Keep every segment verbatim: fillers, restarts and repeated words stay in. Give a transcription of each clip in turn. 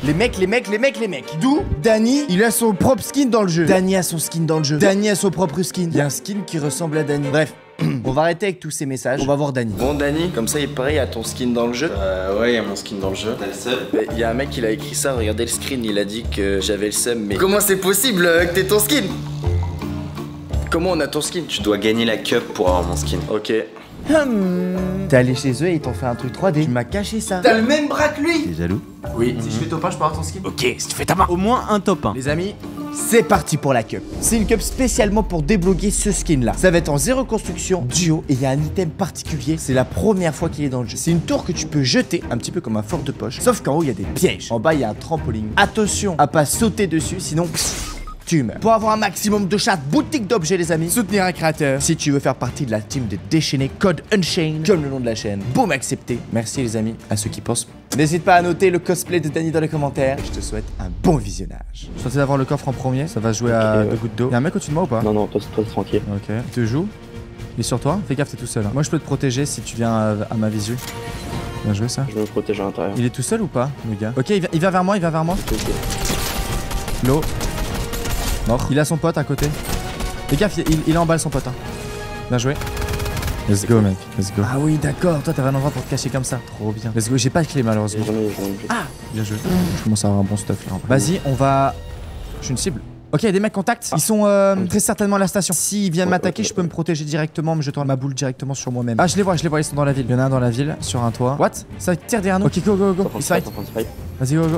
Les mecs, les mecs, les mecs, les mecs. D'où Danny, il a son propre skin dans le jeu. Danny a son skin dans le jeu. Danny a son propre skin. Il y a un skin qui ressemble à Danny. Bref. On va arrêter avec tous ces messages. On va voir Danny. Bon Danny, comme ça il paraît, il y a ton skin dans le jeu. Euh ouais, il y a mon skin dans le jeu. T'as le seum? Il y a un mec qui a écrit ça, regardez le screen, il a dit que j'avais le seum. Mais comment c'est possible euh, que t'aies ton skin? Comment on a ton skin? Tu dois gagner la cup pour avoir mon skin. Ok. Hum. T'es allé chez eux et ils t'ont fait un truc trois D. Tu m'as caché ça. T'as le même bras que lui. T'es jaloux? Oui. Si je fais top un, je peux avoir ton skin? Ok, si tu fais ta main. Au moins un top un. Les amis, c'est parti pour la cup. C'est une cup spécialement pour débloquer ce skin là. Ça va être en zéro construction, duo, et il y a un item particulier. C'est la première fois qu'il est dans le jeu. C'est une tour que tu peux jeter, un petit peu comme un fort de poche. Sauf qu'en haut, il y a des pièges. En bas, il y a un trampoline. Attention à pas sauter dessus, sinon... tu meurs. Pour avoir un maximum de chats, boutique d'objets les amis, soutenir un créateur. Si tu veux faire partie de la team des déchaînés, code Unchained, comme le nom de la chaîne. Boum, accepté. Merci les amis, à ceux qui pensent. N'hésite pas à noter le cosplay de Danny dans les commentaires. Je te souhaite un bon visionnage. Je suis censé avoir le coffre en premier, ça va jouer okay, à ouais. deux gouttes d'eau. Y'a un mec au-dessus de moi ou pas? Non, non, toi, toi tranquille. Ok. Tu te joues? Il est sur toi? Fais gaffe, t'es tout seul. Hein. Moi je peux te protéger si tu viens à, à ma visu. Bien joué ça. Je me protège à l'intérieur. Il est tout seul ou pas, le gars? Ok, il va, il va vers moi, il va vers moi. Okay, okay. L'eau. Mort. Il a son pote à côté. Fais gaffe, il, il emballe son pote. Hein. Bien joué. Let's go, mec. Let's go. Ah oui, d'accord. Toi, t'avais un endroit pour te cacher comme ça. Trop bien. Let's go. J'ai pas de clé, malheureusement. J'en ai, j'en ai. Ah, bien joué. Je commence à avoir un bon stuff là. Vas-y, on va. Je suis une cible. Ok, il y a des mecs contact. Ils sont euh, très certainement à la station. S'ils viennent m'attaquer, je peux me protéger directement, mais je tourne ma boule directement sur moi-même. Ah, je les vois, je les vois. Ils sont dans la ville. Il y en a un dans la ville, sur un toit. What? Ça tire derrière nous. Ok, go, go, go. Ils se fight. Vas-y, go, go.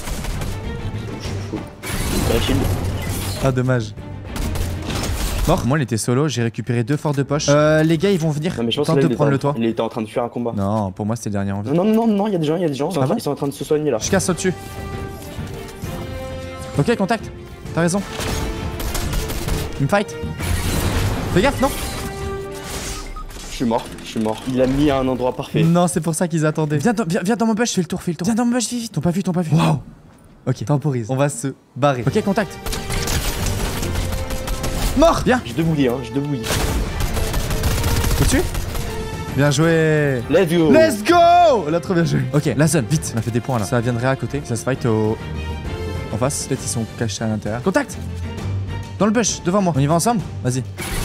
Ah, dommage. Mort. Moi, il était solo, j'ai récupéré deux forts de poche. Euh, les gars, ils vont venir non, mais je pense tenter là, de prendre en... le toit. Il était en train de fuir un combat. Non, pour moi, c'était le dernier en vie. Non, non, non, non, il y a des gens, il y a des gens. Ils sont, ah en train, bon ils sont en train de se soigner là. Je casse au-dessus. Ok, contact. T'as raison. Il me fight. Fais gaffe, non? Je suis mort, je suis mort. Il a mis à un endroit parfait. Non, c'est pour ça qu'ils attendaient. Viens dans, viens, viens dans mon bush, fais le tour, fais le tour. Viens dans mon bush, vite, vite. T'ont pas vu, t'ont pas vu. Waouh. Ok, temporise. On va se barrer. Ok, contact. Mort. Bien. J'ai deux bouillies, hein, j'ai deux bouillies. Au-dessus. Bien joué. Let's go. Let's go. Là, trop bien joué. Ok, la zone, vite. On a fait des points là. Ça viendrait à côté. Ça se fight au... en face. Peut-être ils sont cachés à l'intérieur. Contact. Dans le bush, devant moi. On y va ensemble? Vas-y.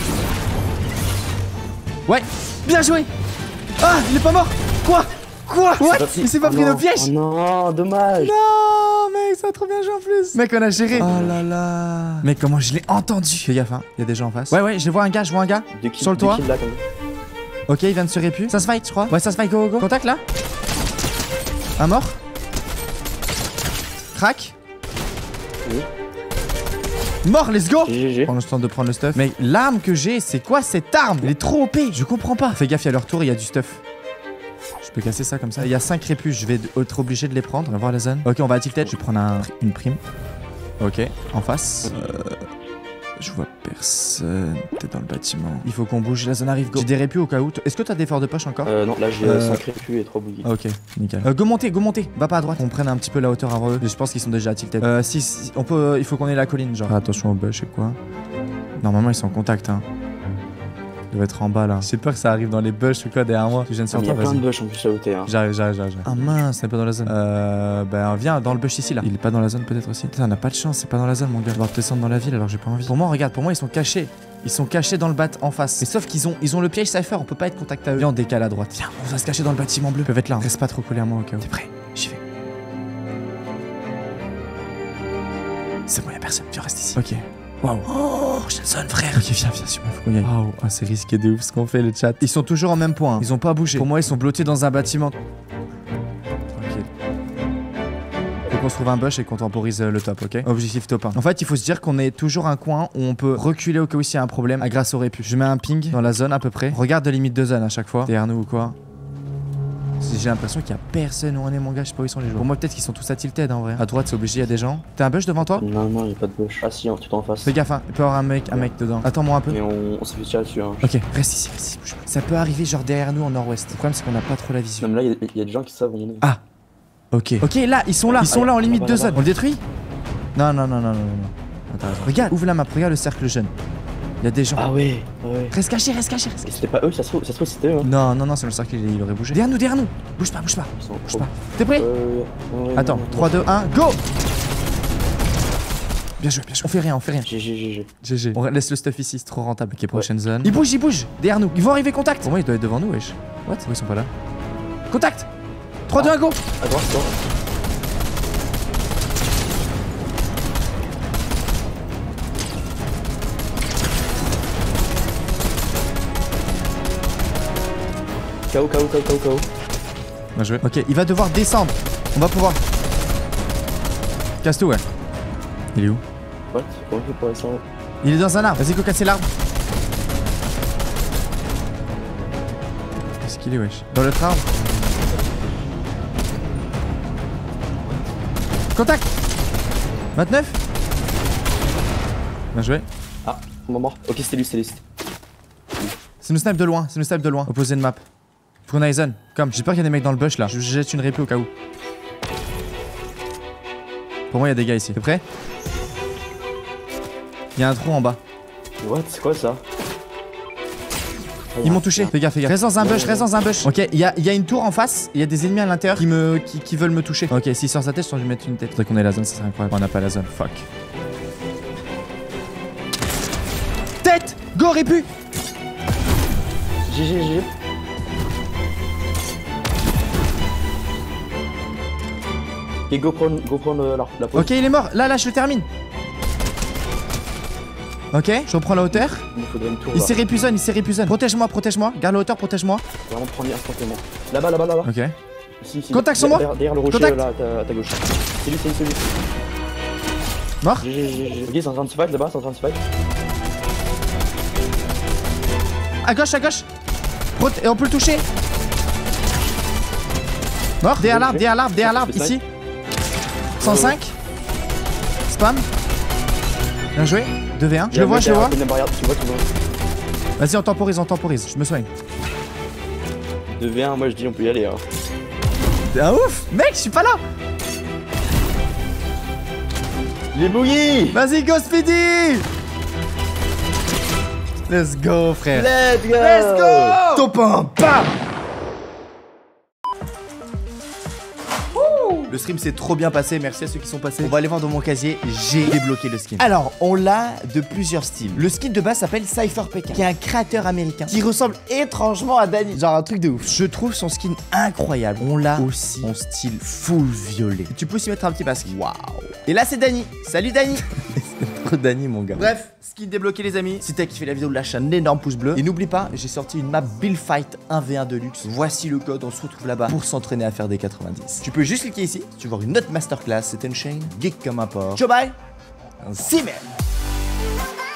Ouais. Bien joué. Ah, il est pas mort. Quoi? Quoi? What? Il s'est pas oh pris non. nos pièges? Oh non, dommage. Non, mec, ça a trop bien joué en plus. Mec, on a géré. Oh là là. Mec, comment je l'ai entendu. Fais gaffe, hein. Il y a des gens en face. Ouais, ouais, je vois un gars, je vois un gars. Deux kills, sur le toit. Là, ok, il vient de se répu. Ça se fight, je crois. Ouais, ça se fight, go, go, go. Contact là. Un mort. Crack. Oui. Mort, let's go. G G. Prends le temps de prendre le stuff. Mais l'arme que j'ai, c'est quoi cette arme? Elle est trop O P. Je comprends pas. Fais gaffe, il y a leur tour, il y a du stuff. Je peux casser ça comme ça. Il y a cinq répus, je vais être obligé de les prendre. On va voir la zone. Ok, on va à tilted. Je vais prendre un, une prime. Ok, en face. Euh, je vois personne. T'es dans le bâtiment. Il faut qu'on bouge. La zone arrive. Go. J'ai des répus au cas où. Est-ce que t'as des forts de poche encore? Euh, non, là j'ai euh... cinq répus et trois bouillies. Ok, nickel. Euh, go monter, go monter. Va pas à droite. On prenne un petit peu la hauteur avant eux. Je pense qu'ils sont déjà à tilted. Euh, si, si, on peut. Euh, il faut qu'on ait la colline, genre. Ah, attention au bush et quoi. Normalement, ils sont en contact, hein. Il doit être en bas là. J'ai peur que ça arrive dans les bush ou quoi derrière moi. Il y a plein de bush en plus à ôter. Hein. J'arrive, j'arrive, j'arrive. Ah mince, c'est pas dans la zone. Euh. Ben viens dans le bush ici là. Il est pas dans la zone peut-être aussi. Putain, on a pas de chance, c'est pas dans la zone mon gars. On va descendre dans la ville alors j'ai pas envie. Pour moi, regarde, pour moi ils sont cachés. Ils sont cachés dans le bat en face. Mais sauf qu'ils ont ils ont le piège Cypher, on peut pas être contact à eux. Viens, on décale à droite. Viens, on va se cacher dans le bâtiment bleu. Ils peuvent être là. Hein. Reste pas trop collé à moi au cas où. T'es prêt? J'y vais. C'est bon, y'a personne. Viens, reste ici. Ok. Waouh. Oh, je sonne frère. Ok, viens, viens, sur moi, faut qu'on y aille. Waouh, ah, c'est risqué de ouf ce qu'on fait le chat. Ils sont toujours en même point. Hein. Ils ont pas bougé. Pour moi, ils sont bloqués dans un bâtiment. Ok. Faut qu'on se trouve un bush et qu'on temporise le top, ok? Objectif top un. En fait, il faut se dire qu'on est toujours un coin où on peut reculer au cas où il y a un problème grâce au réput. Je mets un ping dans la zone à peu près. Regarde de limite de zone à chaque fois. Derrière nous ou quoi? J'ai l'impression qu'il y a personne où on est mon gars, je sais pas où ils sont les joueurs. Pour moi peut-être qu'ils sont tous à tilted en vrai. À droite c'est obligé, il y a des gens. T'as un bush devant toi? Non non, il y a pas de bush. Ah si, tout en face. Fais gaffe hein, il peut y avoir un mec, un mec dedans. Attends-moi un peu. Mais on, on s'est fait tirer dessus hein. Ok, reste ici, reste ici, bouge pas. Ça peut arriver genre derrière nous en nord-ouest. Le problème c'est qu'on a pas trop la vision. Même là, il y, y a des gens qui savent où on est. Ah. Ok. Ok là, ils sont là, ils sont là en limite de zone. On le détruit? Non non non non non non. Attends, attends. Regarde, ouvre la map, regarde le cercle jaune. Il y a des gens. Ah ouais, ouais. Reste caché, reste caché, reste caché. C'était pas eux, ça se trouve, ça se trouve c'était eux. Hein. Non, non, non, c'est le cercle, il, il aurait bougé. Derrière nous, derrière nous. Bouge pas, bouge pas. Ils sont Bouge trop- pas. T'es prêt? Euh, ouais, Attends, non, non, trois, deux, un, go! Bien joué, bien joué. On fait rien, on fait rien. G G, G G. G G. On laisse le stuff ici, c'est trop rentable. Ok, prochaine zone. Ils bougent, ils bougent. Derrière nous. Ils vont arriver, contact. Pour moi, ils doivent être devant nous, wesh. What? Pourquoi ils sont pas là? Contact! trois, deux, un, go! À droite, à droite. K O, K O, K O, K O, K O. Bien joué. Ok, il va devoir descendre. On va pouvoir. Casse tout, ouais. Il est où? What? Comment on fait pour descendre? Il est dans un arbre. Vas-y, go casser l'arbre. Est-ce qu'il est, wesh? Dans l'autre arbre. Contact! vingt-neuf. Bien joué. Ah, on m'a mort. Ok, c'était lui, c'était lui. C'est nous snipe de loin, c'est nous snipe de loin. Opposé de map. Faut qu'on aille zone. Comme, j'ai peur qu'il y ait des mecs dans le bush là. Je jette une répée au cas où. Pour moi, il y a des gars ici. T'es prêt? Il y a un trou en bas. What? C'est quoi ça? Ils m'ont touché. Fais gaffe, fais gaffe. Reste dans un bush, reste dans un bush. Ok, il y a, y a une tour en face. Il y a des ennemis à l'intérieur qui me, qui, qui veulent me toucher. Ok, s'il sort sa tête, je vais lui mettre une tête. Faudrait qu'on ait la zone, ça serait incroyable. On n'a pas la zone. Fuck. Tête! Go, répu! G G, G G. Ok, go prendre, go prendre euh, la, la pause. Ok, il est mort. Là, là, je le termine. Ok, je reprends la hauteur. Il nous faudrait une tour. Il là. s'est répusonne, il s'est répusonne. Protège-moi, protège-moi. Garde la hauteur, protège-moi. Vraiment prendre instantanément. Là-bas, là-bas, là-bas. Ok. Ici, ici. Contact sur moi. Derrière, derrière le rocher, Contact. là, à ta, à ta gauche. C'est lui, c'est lui, c'est lui. Mort. G G, G G. Ok, c'est en train de se fight là-bas, c'est en train de se fight. À gauche, à gauche. Prote- Et on peut le toucher. Mort. Derrière l'arbre, derrière l'arbre, derrière l'arbre, ici. cent cinq. Spam. Bien joué. deux v un. Je le vois, je le vois. Tu vois, tu vois. Vas-y, on temporise, on temporise. Je me soigne. deux v un, moi je dis on peut y aller. Hein. T'es un ouf. Mec, je suis pas là. Il est bouilli. Vas-y, go Speedy. Let's go, frère. Let's go. Let's go. Top un. Bam. Le stream s'est trop bien passé, merci à ceux qui sont passés. On va aller voir dans mon casier, j'ai débloqué le skin. Alors, on l'a de plusieurs styles. Le skin de base s'appelle Cypher P K, qui est un créateur américain, qui ressemble étrangement à Danny. Genre un truc de ouf. Je trouve son skin incroyable. On l'a aussi en style full violet. Tu peux aussi mettre un petit masque. Waouh. Et là, c'est Danny. Salut Danny. C'est trop Danny, mon gars. Bref, skin débloqué, les amis. Si t'as kiffé la vidéo, lâche un énorme pouce bleu. Et n'oublie pas, j'ai sorti une map Build Fight un v un de luxe. Voici le code, on se retrouve là-bas pour s'entraîner à faire des quatre-vingt-dix. Tu peux juste cliquer ici si tu veux voir une autre masterclass. C'était une chaîne geek comme un porc. Ciao, bye. See you, man.